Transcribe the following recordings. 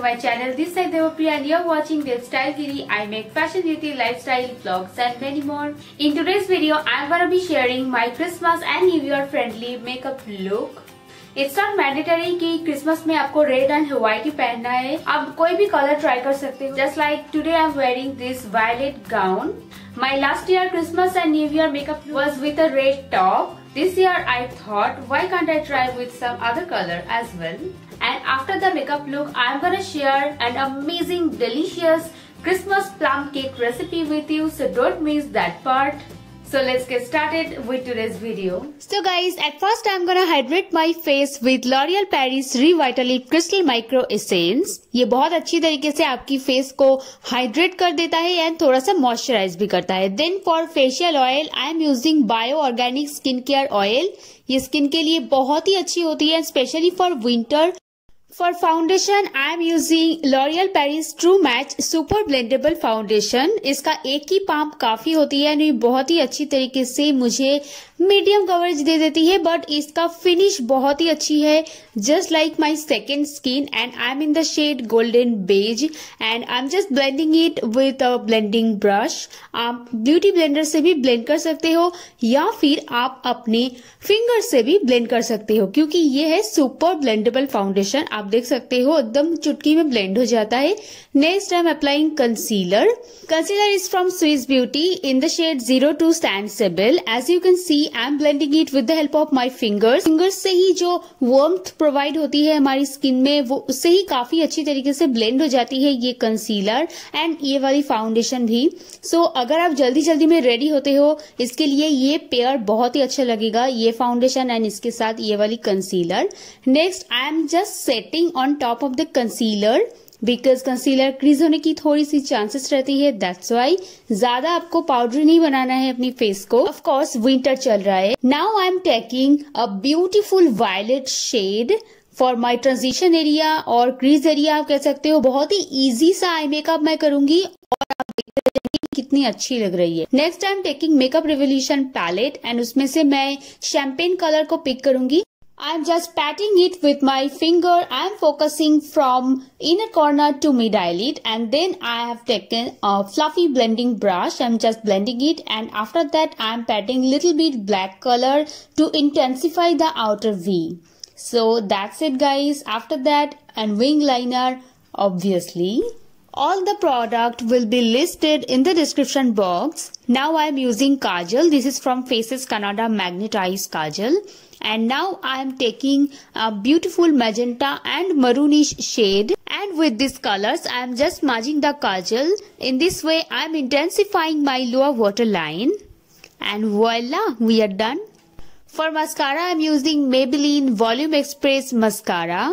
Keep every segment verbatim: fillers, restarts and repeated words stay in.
my channel. This is Devapriya and you're watching Devstyle Giri. I make fashion, beauty, lifestyle, vlogs and many more. In today's video, I'm gonna be sharing my Christmas and New Year friendly makeup look. It's not mandatory कि Christmas में आपको red and white ही पहनना है. आप कोई भी colour try कर सकते हो. Just like today I'm wearing this violet gown. My last year Christmas and New Year makeup was with a red top. This year I thought, why can't I try with some other color as well? And after the makeup look, I'm gonna share an amazing, delicious Christmas plum cake recipe with you. So don't miss that part. So let's get started with today's video. So guys, at first I'm gonna hydrate my face with L'Oreal Paris Revitalift Crystal Micro Essence. ये बहुत अच्छी तरीके से आपकी face को hydrate कर देता है एंड थोड़ा सा मॉइस्चराइज भी करता है. Then for facial oil I am using bio organic skin care oil. ये स्किन के लिए बहुत ही अच्छी होती है, specially for winter. For foundation, I am using L'Oreal Paris True Match Super Blendable Foundation. इसका एक ही पंप काफी होती है, ये बहुत ही अच्छी तरीके से मुझे मीडियम कवरेज दे देती है, बट इसका फिनिश बहुत ही अच्छी है. Just like my second skin and I am in the shade golden beige and I am just blending it with a blending brush. आप ब्यूटी ब्लेंडर से भी ब्लेंड कर सकते हो या फिर आप अपने फिंगर से भी ब्लेंड कर सकते हो, क्योंकि ये है सुपर ब्लेंडेबल फाउंडेशन. आप देख सकते हो एकदम चुटकी में ब्लेंड हो जाता है. Next I am applying concealer. Concealer is from Swiss Beauty in the shade zero two sand sable. As you can see I am blending it with the help of my fingers. Fingers से ही जो warmth provide होती है हमारी skin में, वो उससे ही काफी अच्छी तरीके से ब्लेंड हो जाती है ये कंसीलर एंड ये वाली फाउंडेशन भी. सो so, अगर आप जल्दी जल्दी में रेडी होते हो, इसके लिए ये पेयर बहुत ही अच्छा लगेगा, ये फाउंडेशन एंड इसके साथ ये वाली concealer. Next I am just setting on top of the concealer because concealer crease होने की थोड़ी सी चांसेस रहती है. दैट्स वाई ज्यादा आपको पाउडर नहीं बनाना है अपनी फेस को. ऑफ कोर्स विंटर चल रहा है. Now I am taking a beautiful violet shade for my transition area और क्रीज एरिया आप कह सकते हो. बहुत ही इजी सा आई मेकअप मैं करूंगी और आप देखते रहेंगे कितनी अच्छी लग रही है. Next I am taking Makeup Revolution palette and उसमें से मैं शैम्पेन कलर को पिक करूंगी. I am just patting it with my finger. I am focusing from inner corner to mid eyelid and then I have taken a fluffy blending brush. I am just blending it and after that I am patting little bit black color to intensify the outer V. So that's it guys. After that and wing liner obviously. All the product will be listed in the description box. Now I am using kajal. This is from Faces Canada Magnetized Kajal. And now I am taking a beautiful magenta and maroonish shade. And with these colors, I am just smudging the kajal. In this way, I am intensifying my lower waterline. And voila, we are done. For mascara, I am using Maybelline Volume Express Mascara.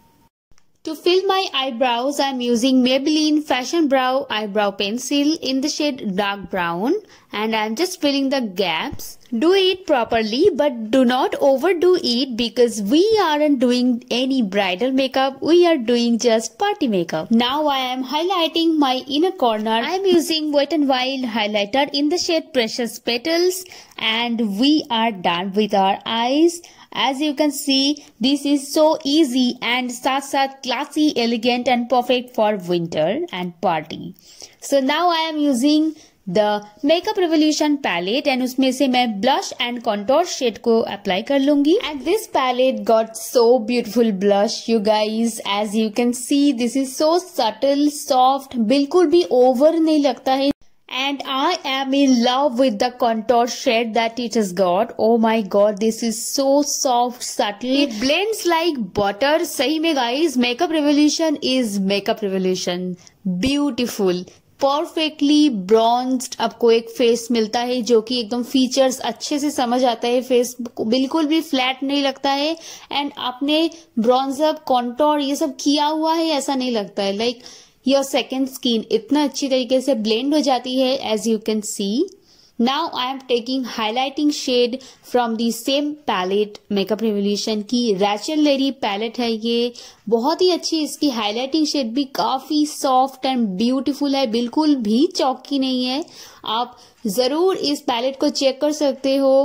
To fill my eyebrows, I am using Maybelline Fashion Brow Eyebrow Pencil in the shade dark brown and I am just filling the gaps. Do it properly but do not overdo it because we aren't doing any bridal makeup, we are doing just party makeup. Now I am highlighting my inner corner. I am using Wet n Wild highlighter in the shade Precious Petals and we are done with our eyes. As you can see, this is so easy and साथ साथ classy, elegant and perfect for winter and party. So now I am using the Makeup Revolution palette and उसमें से मैं blush and contour shade को apply कर लूंगी. And this palette got so beautiful blush you guys. As you can see, this is so subtle, soft, बिल्कुल भी over नहीं लगता है. And I am in love with the contour shade that it has got. Oh my god, this is so soft, subtle. It blends like butter. सही में guys, Makeup Revolution is Makeup Revolution. Beautiful. Perfectly bronzed आपको एक face मिलता है जो कि एकदम features अच्छे से समझ आता है. फेस बिल्कुल भी फ्लैट नहीं लगता है एंड आपने ब्रॉन्जअप कॉन्टोर ये सब किया हुआ है ऐसा नहीं लगता है. Like like, your second skin इतना अच्छी तरीके से ब्लेंड हो जाती है as you can see. Now I am taking highlighting shade from the same palette. Makeup Revolution की रैचल लेरी पैलेट है ये. बहुत ही अच्छी इसकी हाईलाइटिंग शेड भी काफी सॉफ्ट एंड ब्यूटीफुल है, बिल्कुल भी चौकी नहीं है. आप जरूर इस पैलेट को चेक कर सकते हो.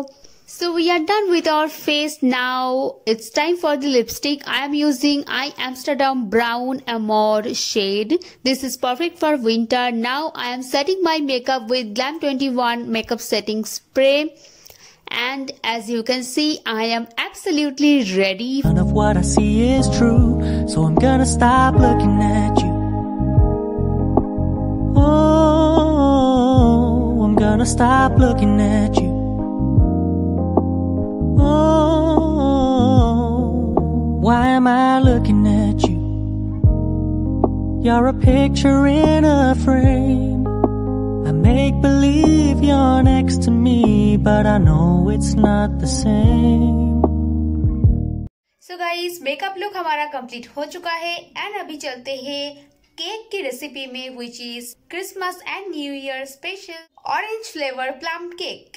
So we are done with our face. Now it's time for the lipstick. I am using I Amsterdam Brown Amore shade. This is perfect for winter. Now I am setting my makeup with Glam twenty-one makeup setting spray. And as you can see, I am absolutely ready. None of what I see is true, so I'm gonna stop looking at you. Oh, I'm gonna stop looking at you. Why am I looking at you? You're a picture in a frame. I make believe you're next to me, but I know it's not the same. So guys, makeup look हमारा complete हो चुका है and अभी चलते हैं cake की recipe में, which is Christmas and New Year special orange flavor plum cake.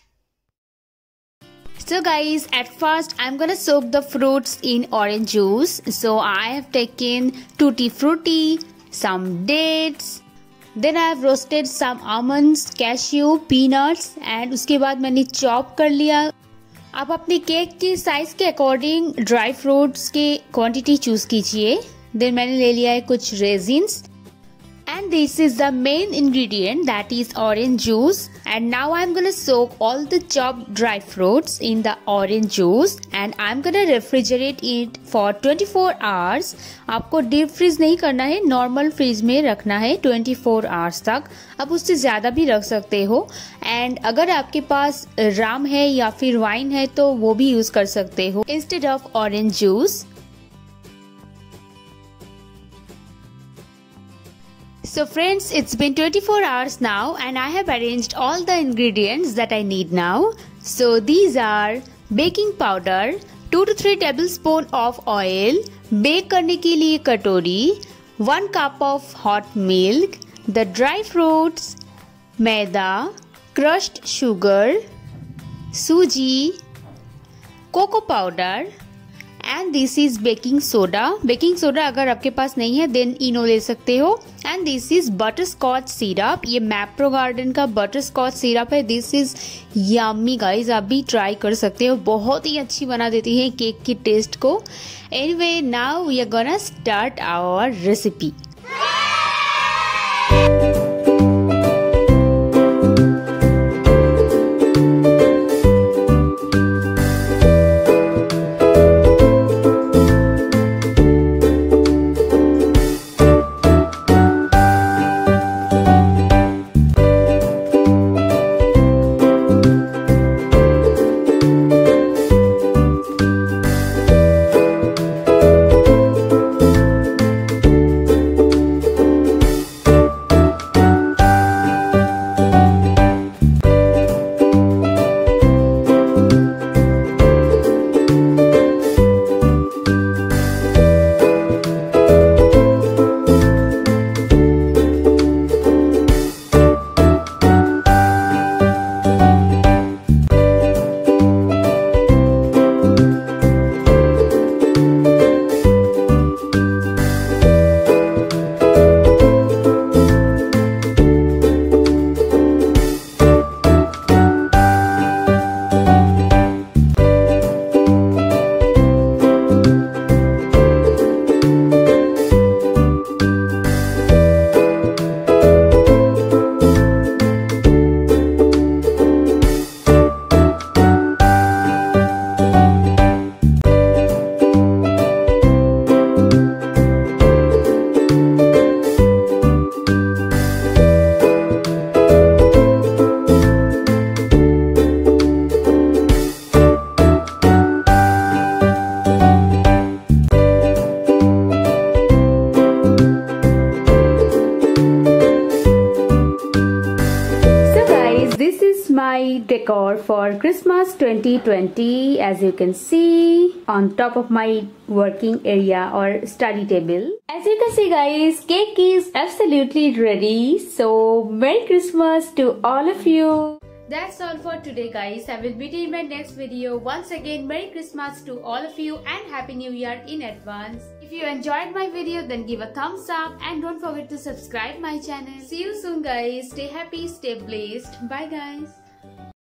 So guys, at first I'm gonna soak the fruits in orange juice. So I have taken tutti frutti, some dates, then I have roasted some almonds, cashew, peanuts and उसके बाद मैंने chop कर लिया. आप अपनी cake की size के according dry fruits की क्वांटिटी चूज कीजिए. देन मैंने ले लिया है कुछ raisins. And this is the main ingredient, that is orange juice. And now I'm gonna soak all the chopped dry fruits in the orange juice and I'm gonna refrigerate it for twenty-four hours. आपको deep freeze नहीं करना है, normal freeze में रखना है चौबीस hours तक. आप उससे ज़्यादा भी रख सकते हो. एंड अगर आपके पास राम है या फिर वाइन है तो वो भी यूज़ कर सकते हो instead of orange juice. So friends, it's been twenty-four hours now and I have arranged all the ingredients that I need now. So these are baking powder, two to three tablespoon of oil, bake करने के लिए कटोरी, one cup of hot milk, the dry fruits, maida, crushed sugar, suji, cocoa powder, and this is baking soda. Baking soda अगर आपके पास नहीं है then इनो ले सकते हो. And this is butterscotch syrup. ये मैप्रो गार्डन का बटर स्कॉच सिरप है. दिस इज यम्मी गाइज, आप भी ट्राई कर सकते हो. बहुत ही अच्छी बना देती है केक की टेस्ट को. Anyway, now we are gonna start our recipe. My decor for Christmas twenty twenty, as you can see on top of my working area or study table. As you can see guys, cake is absolutely ready. So Merry Christmas to all of you. That's all for today guys. I will meet you in my next video. Once again, Merry Christmas to all of you and Happy New Year in advance. If you enjoyed my video, then give a thumbs up and don't forget to subscribe my channel. See you soon guys. Stay happy, stay blessed. Bye guys.